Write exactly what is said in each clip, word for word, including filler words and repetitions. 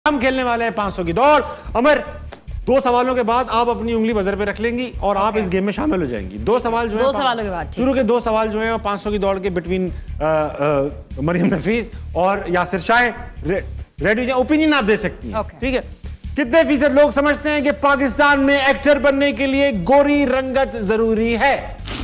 हम खेलने वाले हैं पांच सौ की दौड़। अमर, दो सवालों के बाद आप अपनी उंगली बजर पे रख लेंगी और okay. आप इस गेम में शामिल हो जाएंगी। दो सवाल जो है दो सवालों के बाद शुरू के दो सवाल जो है पांच सौ की दौड़ के बिटवीन मरियम नफीस और यासिर शाह। रे, रेडी? ओपिनियन आप दे सकती हैं, okay. ठीक है। कितने फीसद लोग समझते हैं कि पाकिस्तान में एक्टर बनने के लिए गोरी रंगत जरूरी है?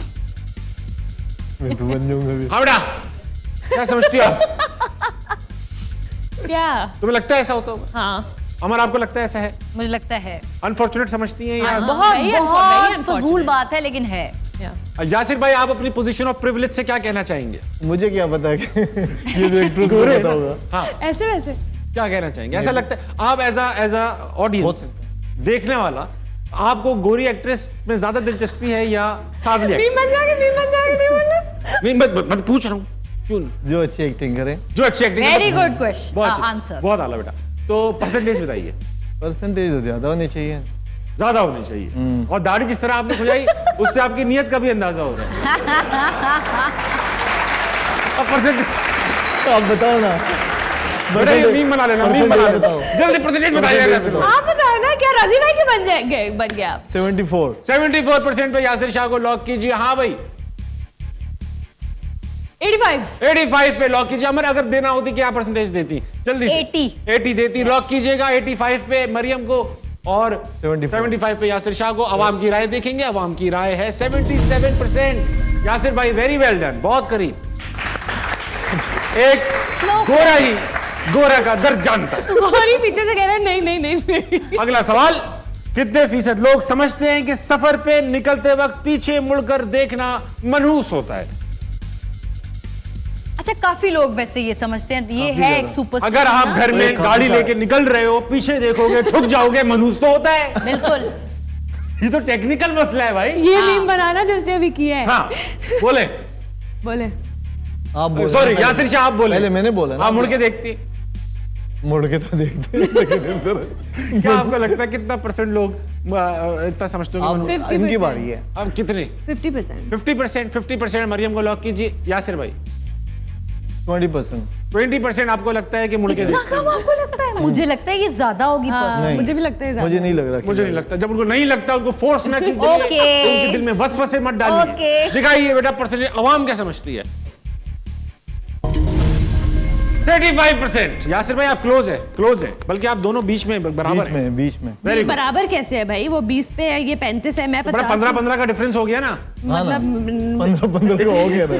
हाँ बेटा, क्या समझती हो आप? क्या तुम्हें लगता है ऐसा होता होगा? हाँ। अमर, आपको लगता है ऐसा है? मुझे लगता है। अनफॉर्चुनेट समझती हैं या? बहुत बहुत फजूल बात है, लेकिन है। यासिर भाई, आप अपनी पोजीशन ऑफ प्रिविलेज से क्या कहना चाहेंगे? मुझे क्या पता है कि ये तो एक्ट्रेस को पता होगा। हाँ, ऐसे वैसे क्या कहना चाहेंगे? ऐसा लगता है आप as a as a audience देखने वाला, आपको गोरी एक्ट्रेस में ज्यादा दिलचस्पी है या सावली एक्ट्रेस? मैं पूछ रहा हूँ, क्यों? जो अच्छी एक्टिंग करे। जो अच्छी acting. Very good question, answer बहुत आला बेटा। तो परसेंटेज बताइए। परसेंटेज तो ज्यादा होनी चाहिए। ज्यादा होनी चाहिए। और दाढ़ी जिस तरह आपने खुजाई उससे आपकी नियत का भी अंदाजा हो रहा है। अब परसेंटेज आप बताओ ना। बेटा ये मीम बना लेना, मीम बना लेता हूँ। जल्दी परसेंटेज बताइएगा। आप बताओ ना, क्या रजी भाई के बन जाएंगे? बन गया आप। चौहत्तर चौहत्तर परसेंट पे यासिर शाह को लॉक कीजिए। हाँ भाई, पचासी पचासी पे लॉक कीजिए। अमर, अगर देना होती क्या परसेंटेज देती? जल्दी अस्सी अस्सी देती। लॉक कीजिएगा पचासी पे मरियम को और पचहत्तर पे यासिर शाह को। अवाम की राय देखेंगे। अवाम की राय है सतहत्तर परसेंट। यासिर भाई, वेरी वेल डन, बहुत करीब। एक गोरा ही गोरा का दर्द जानता है। गोरी पीछे से कह रहा है नहीं नहीं नहीं। अगला सवाल, कितने फीसद लोग समझते हैं कि सफर पे निकलते वक्त पीछे मुड़कर देखना मनहूस होता है? अच्छा, काफी लोग वैसे ये समझते हैं, ये है एक सुपर। अगर आप घर में गाड़ी लेके निकल रहे हो, पीछे देखोगे, ठुक जाओगे, मनहूस तो होता है। बिल्कुल, ये तो टेक्निकल मसला है भाई। ये मीम बनाना जिसने अभी किया है। हाँ, बोले बोले आप बोले। सॉरी यासिर शाह, आप बोले। पहले मैंने बोला ना। आप मुड़ के देखती? मुड़ के तो देखते। क्या आपको लगता है कितना परसेंट लोग इतना समझते हैं? इनकी बारी है। अब कितने? पचास परसेंट। पचास परसेंट पचास परसेंट मरियम को लॉक कीजिए। यासिर भाई, बीस परसेंट। बीस परसेंट आपको लगता है कि मुड़ के देखते हैं? आपको लगता है? मुझे लगता है ये ज्यादा होगी। हाँ, मुझे भी लगता है ज्यादा। मुझे नहीं लग रहा। मुझे नहीं लगता। जब उनको नहीं लगता, उनको फोर्स ना कीजिए। उनके दिल में वसवसे मत डालिए। दिखाइए बेटा परसेंटेज, अवाम क्या समझती है? पैंतीस परसेंट। यासिर भाई, आप क्लोज है, क्लोज है, बल्कि आप दोनों बीच में बराबर हैं। बीच में वेरी बराबर कैसे है भाई? वो बीस पे है, ये पैंतीस है, मैं पचास। पंद्रह पंद्रह का डिफरेंस हो गया ना। मतलब पंद्रह पंद्रह का हो गया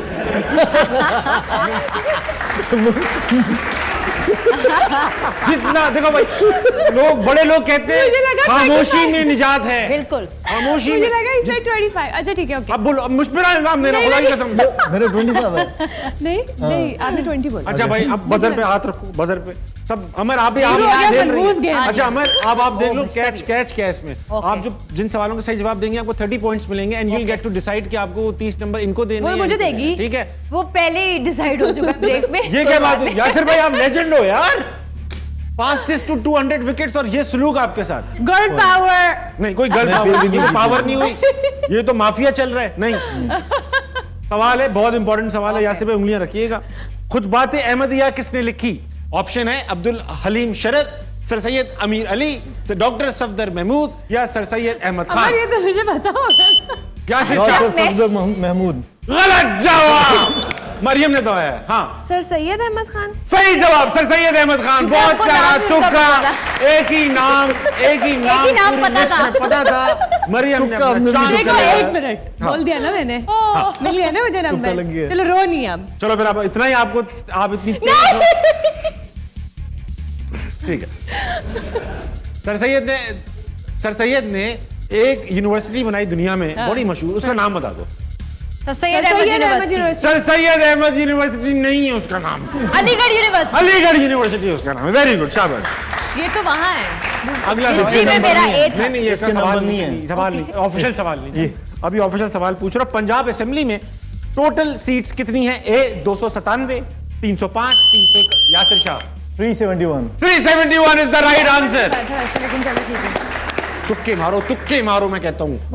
जितना देखो भाई, लोग बड़े लोग कहते हैं खामोशी में निजात है। बिल्कुल, खामोशी मुझे में। लगा इसमें पच्चीस। अच्छा ठीक है, ओके। अब बोलो, मुझ पे इल्जाम देना, खुदा की कसम। मेरे पच्चीस है। नहीं नहीं, आपने बीस बोला। अच्छा भाई, अब बजर पे हाथ रखो, बजर पे सब। अमर, आप भी आप देख रही हैं। अच्छा अमर, अब आप देख लो, कैच कैच क्या है इसमें। आप जो जिन सवालों के सही जवाब देंगे, आपको तीस पॉइंट्स मिलेंगे and you will get to decide कि आपको तीस नंबर इनको देने हैं। वो मुझे देगी, ठीक है? वो पहले ही डिसाइड हो चुका है ब्रेक में। ये क्या बात है यासिर भाई, आप लेजेंड हो यार। फास्टेस्ट टू दो सौ विकेट्स और ये सलूक आपके साथ। गर्ल पावर नहीं, कोई गर्ल पावर नहीं, पावर नहीं हुई। ये तो माफिया चल रहा है। नहीं, सवाल है, बहुत इंपॉर्टेंट सवाल है। यासिर भाई, उंगलियां रखिएगा। खुतबाते अहमदिया किसने लिखी? ऑप्शन है अब्दुल हलीम शरद, सर सैयद अमीर अली, डॉक्टर सफदर महमूद या सर सैयद अहमद खान। ये तो मुझे पता होगा। क्या? डॉक्टर सफदर महमूद। गलत जवाब, मरियम ने दबाया है। हाँ, सर सैयद अहमद खान। सही जवाब, सर सैयद अहमद खान। बहुत सारा तुक्का, एक ही नाम, एक ही नाम, एक ही नाम पता था, पता था। मरियम ने देखो, एक मिनट बोल दिया ना मैंने, मिल गया ना मुझे नंबर। चलो रो नहीं अब। चलो फिर आप इतना ही, आपको आप इतनी ठीक है। सर सैयद ने सर सैयद ने एक यूनिवर्सिटी बनाई दुनिया में, बड़ी मशहूर, उसका नाम बता दो। Sir Syed Ahmad university. Sir Syed Ahmad university नहीं है उसका नाम। अलीगढ़ यूनिवर्सिटी। अलीगढ़ यूनिवर्सिटी उसका नाम है। वेरी गुड, शाबाश। ये तो वहाँ है। अगला हिस्ट्री में मेरा ए था। नहीं नहीं, ये सवाल नहीं है, सवाल नहीं, ऑफिशियल सवाल नहीं। अभी ऑफिशियल सवाल पूछ रहा हूं। पंजाब असेंबली में टोटल सीट्स कितनी है? ए दो सौ सतानवे, तीन सौ पांच, तीन सौ एक। यासिर शाह, तीन सौ इकहत्तर। तीन सौ इकहत्तर इज द राइट आंसर। लेकिन चलो ठीक है, तुक्के मारो, तुक्के मारो, मैं कहता हूँ।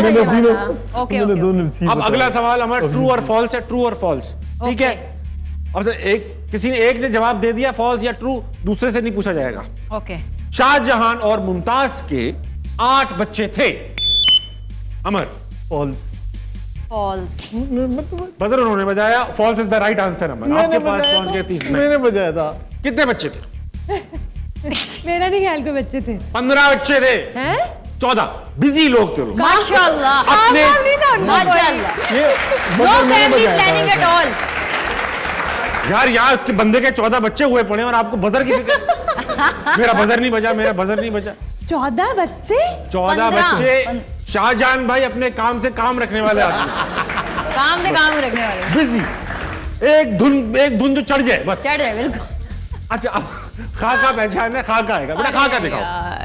अब अगला सवाल हमारा ट्रू और फॉल्स है। ट्रू और फॉल्स, ठीक है? और तो एक किसी ने एक ने जवाब दे दिया फॉल्स या ट्रू, दूसरे से नहीं पूछा जाएगा। ओके। शाहजहां और मुमताज के आठ बच्चे थे। अमर। फॉल्स। फॉल्स। बजर उन्होंने बजाया, false is the right answer. Amar आपके पास पहुंच गए तीस मिनट। मैंने बजाया था। कितने बच्चे थे? मेरा नहीं ख्याल के बच्चे थे। पंद्रह बच्चे थे। हैं? चौदह। बिजी लोग थे लोग। माशाल्लाह। अपने माशाल्लाह। ये no family planning at all. यार यहाँ उसके बंदे के चौदह बच्चे हुए पड़े और आपको बजर की फिक्र। मेरा बजर नहीं बजा, मेरा बजर नहीं बजा। चौदह बच्चे? चौदह बच्चे। शाहजहां भाई अपने काम से काम रखने वाले आदमी। काम से काम रखने वाले। बिजी। एक धुन एक धुन जो चढ़ जाए बस। चढ़ जाए बिल्कुल। अच्छा अब खाका पहचान है, खाका आएगा बेटा, खाका दिखाओ।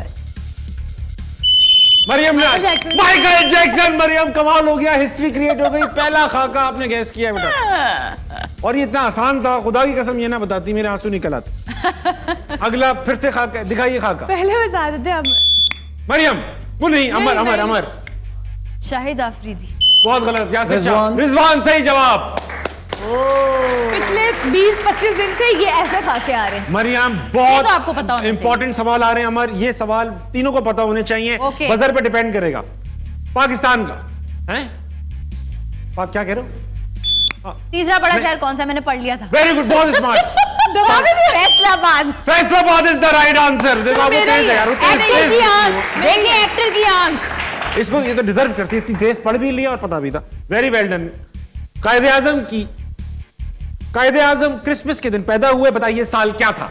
मरियम ने माइकल जैक्सन। मरियम कमाल हो गया, हिस्ट्री क्रिएट हो गई, पहला खाका आपने गैस किया बेटा। और ये इतना आसान था, खुदा की कसम ये ना बताती मेरे आंसू निकल आते। अगला फिर से खाका दिखाइए, खाका पहले बता देते हम। मरियम वो नहीं, अमर अमर अमर। शाहिद आफरीदी। बहुत गलत। यासिर शाह। रिजवान। रिजवान सही जवाब। पिछले बीस पच्चीस दिन से ये ऐसे खा के आ रहे हैं। मरियम ये तो आपको पता बहुत होना इंपॉर्टेंट सवाल आ रहे हैं अमर, ये सवाल तीनों को पता होने चाहिए। ओके। बजर पे डिपेंड करेगा। पाकिस्तान का है पाक, क्या कह रहे हो? तीसरा बड़ा शहर कौन सा? मैंने पढ़ लिया था। वेरी गुड, बहुत smart. Faisalabad. Faisalabad is the right answer. देखो आपको तेज है यार, तेज एक्टर की तेज। आंख। देखिए एक्टर की आंख। इसको ये तो डिजर्व करती है, इतनी तेज पढ़ भी लिया और पता भी था। Very well done. Quaid-e Azam की कायदे आजम क्रिसमस के दिन पैदा हुए, बताइए साल क्या था?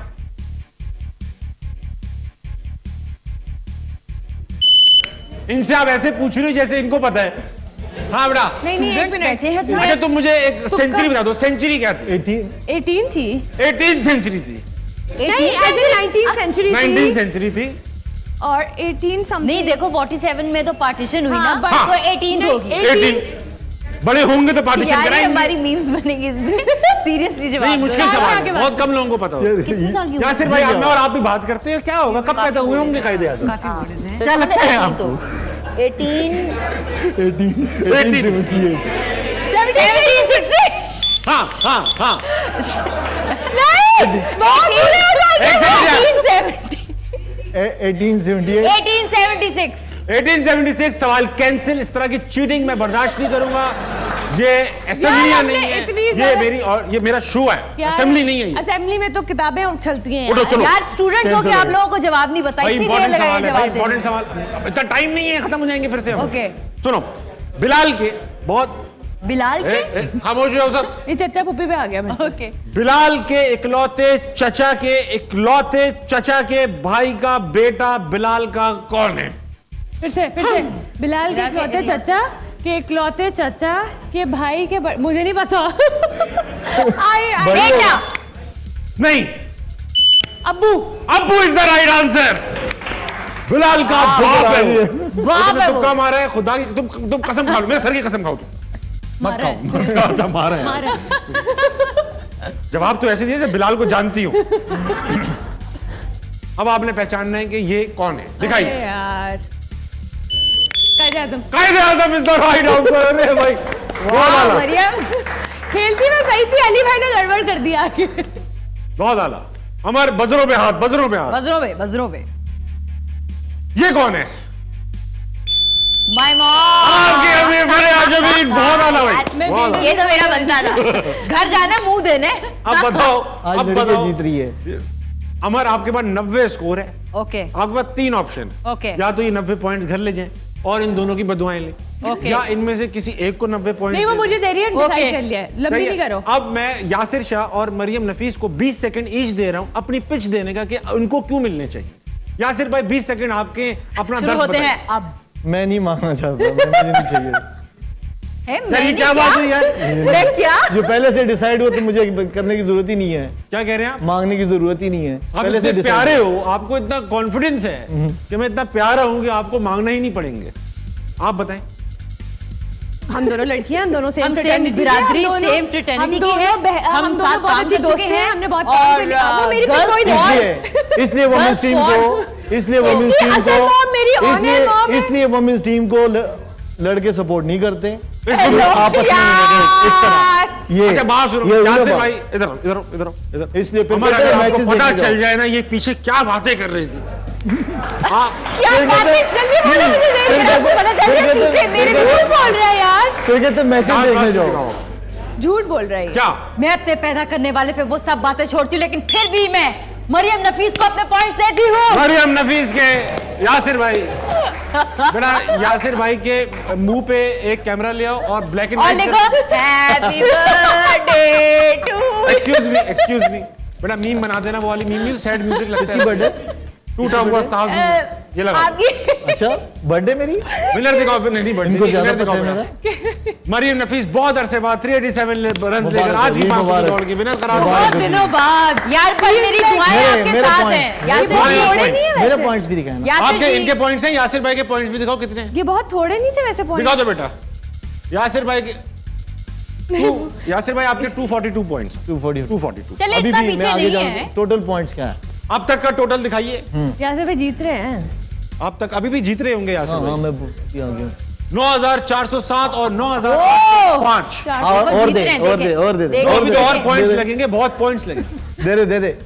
इनसे आप ऐसे पूछ रहे हो जैसे इनको पता है। हाँ बेटा। नहीं नहीं एक मिनट। अच्छा तुम मुझे एक सेंचुरी बता दो, सेंचुरी क्या थी? एटीन एटीन थी। एटीन सेंचुरी थी। नहीं नाइनटीन सेंचुरी नाइनटीन सेंचुरी थी। और एटीन समथिंग। नहीं देखो सैंतालीस में तो पार्टीशन हुई हाँ, ना, हाँ। तो अठारह होगी। एटीन बड़े होंगे तो पार्टीशन यार कराएंगे। हमारी मीम्स बनेगी इसमें। सीरियसली जवाब नहीं दो। मुश्किल सवाल है, बहुत कम लोगों को पता होगा। कितने साल की यासिर भाई आप में और आप भी बात करते हैं, क्या होगा, कब पैदा हुए होंगे कायदे आजम? तो क्या लगता है आपको? अठारह eighteen eighteen eighteen. Seventy eight. सत्रह सौ साठ। हाँ हाँ हाँ। नहीं बहुत बुरे हो जाएंगे। एक सेकंड। अठारह सौ सत्तर। Eighteen seventy eight. अठारह सौ छिहत्तर। एटीन सेवेंटी सिक्स सवाल कैंसिल। इस तरह की चीटिंग मैं बर्दाश्त नहीं करूंगा। ये असेंबली यार, नहीं हमने है, इतनी ये ज्यादा- मेरी और ये मेरा शो है, असेंबली नहीं है ये। असेंबली में तो किताबें उछलती हैं उठो यार। चलो। यार स्टूडेंट्स हो के आप लोगों को जवाब नहीं बताई, भाई इतनी देर इंपॉर्टेंट लगाई सवाल है, भाई जवाब देने इंपॉर्टेंट सवाल। इतना टाइम नहीं है, खत्म हो जाएंगे फिर से हम। ओके। सुनो, बिलाल के बहुत बिलाल ए, के। ए, खामोश हो सब। ये चच्चा पुप्पी पे आ गया मैं। ओके। बिलाल के इकलौते चचा के इकलौते चचा के भाई का बेटा बिलाल का कौन है? फिर से फिर से बिलाल के इकलौते चचा के इकलौते चचा के भाई के ब... मुझे नहीं पता। आई आई बेटा। नहीं, अब्बू। अब्बू is the right answer. Bilal का बाप है वो। बाप है वो। तुक्का मारा है, खुदा की तुम तुम कसम खा लो, मेरे सर की कसम खाओ तुम। मत खाओ। अच्छा मारा है। जवाब तो ऐसे दिए जैसे बिलाल को जानती हूँ। अब आपने पहचानना है कि ये कौन है, दिखाइए। अरे यार Quaid-e Azam. Quaid-e Azam is the right answer. अरे भाई बहुत वाह, आला, मरियम। खेलती मैं सही थी, अली भाई ने गड़बड़ कर दिया आगे। बहुत आला। हमारे बजरों पे हाथ, बजरों पे हाथ। बजरों पे बजरों पे। ये कौन है? My mom. आपके अभी बड़े आजमीन, बहुत आला भाई, मैं बहुत आला। ये तो मेरा बनता था। घर जाना मुंह देने। अब बताओ, आज अब लड़के बताओ। जीत रही है। अमर आपके पास नब्बे स्कोर है, ओके आपके पास तीन ऑप्शन। ओके। या तो ये नब्बे पॉइंट घर ले जाएं और इन दोनों की बदुआएं लें, ओके। या इनमें से किसी एक को नब्बे पॉइंट। नहीं वो मुझे दे रही है, ओके। डिसाइड कर लिया है, लंबी नहीं करो। अब मैं यासिर शाह और मरियम नफीस को बीस सेकंड ईच दे रहा हूं अपनी पिच देने का कि उनको क्यों मिलने चाहिए। यासिर भाई बीस सेकंड आपके अपना शुरू दर्द होते बताइए। हैं अब। मैं नहीं मांगना चाहता, मैं मुझे नहीं चाहिए। है यार ये मैंने क्या बात हुई यार? मैं क्या? जो पहले से डिसाइड हो तो मुझे करने की जरूरत ही नहीं है, क्या कह रहे हैं आप? मांगने की जरूरत ही नहीं है। आप पहले इतने से decide प्यारे हो। हो, आपको इतना कॉन्फिडेंस है कि मैं इतना प्यारा हूं कि आपको मांगना ही नहीं पड़ेंगे। आप बताएं। हम दोनों लड़कियां, हम दोनों सेम हम सेम बिरादरी, सेम फ्रेटर्निटी की है। हम साथ काम कर चुके हैं। हमने बहुत और मेरी गर्ल्स कोई इसलिए इसलिए वुमेन्स टीम को इसलिए वुमेन्स इसकी टीम असल को मॉम मेरी ऑनर इसलिए मॉम है। इसलिए वुमेन्स टीम को ल- लड़के सपोर्ट नहीं करते, इसको आपस में लड़े इस तरह। ये अच्छा बात सुनो ये यासिर बात। भाई इधर आओ, इधर आओ, इधर आओ, इधर। इसलिए फिर अमर, कहते अगर हैं आपको मैचेस पता देखने चल जाओ। जाए ना ये पीछे क्या बातें कर रही थी हाँ क्या फिर बात कहते- है? जल्दी बोलो मुझे देख फिर रहा हूँ, कहते- पता चल फिर रहा है कहते- पीछे मेरे फिर झूठ कहते- बोल रहा है यार, फिर कहते हैं मैचेस डांस देखने वांस जाओ। दिखाओ। झूठ बोल रहा है। क्या मैं अपने पैदा करने वाले पे वो सब बातें छोड़ती हूँ, लेकिन फिर भी मैं मरियम नफीस को अपने पॉइंट्स देती हूँ। मरियम नफीस के यासिर भाई बेटा यासिर भाई के मुंह पे एक कैमरा ले आओ और ब्लैक एंड और लिखो happy birthday to. Excuse me excuse me बेटा मीम बना देना वो वाली मीम नहीं सैड म्यूजिक लगता किसकी है बर्थडे? टूटा हुआ सांस ये लगा आपकी अच्छा बर्थडे मेरी विनर दिखाओ फिर नहीं बर्थडे इनको ज्यादा विनर पता दिखाओ है बेटा। मेरा। मरियम नफीस बहुत अरसे बाद तीन सौ सत्तासी रन लेकर मुबारक आज हो, की ये पांच सौ मुबारक। दौड़ के विनर करा बहुत दिनों बाद यार पर मेरी दुआएं मेरे- आपके मेरे साथ point, हैं। यासिर point, जी, point। थोड़े नहीं है मेरे वैसे। पॉइंट्स भी दिखाए ना। यासिर आपके जी, इनके पॉइंट्स हैं यासिर भाई के पॉइंट्स भी दिखाओ कितने हैं? ये बहुत थोड़े नहीं थे वैसे पॉइंट। दिखाओ तो बेटा यासिर भाई के Two- यासिर भाई आपके दो सौ बयालीस पॉइंट्स टू फोर्टी दो सौ बयालीस चलिए अभी इतना भी मैं पीछे आगे नहीं जाऊँ है। टोटल पॉइंट्स क्या है? अब तक का टोटल दिखाइए यासिर भाई जीत रहे हैं। अब तक अभी भी जीत रहे होंगे यासिर हाँ हाँ भाई मैं ये आ गया। नौ हज़ार चार सौ सात और नौ हज़ार पाँच चार और वो और जीत दे रहे हैं, और देखें। दे और दे दे देखें। अभी तो और दे, पॉइंट्स दे, लगेंगे बहुत पॉइंट्स लगेंगे दे दे दे दे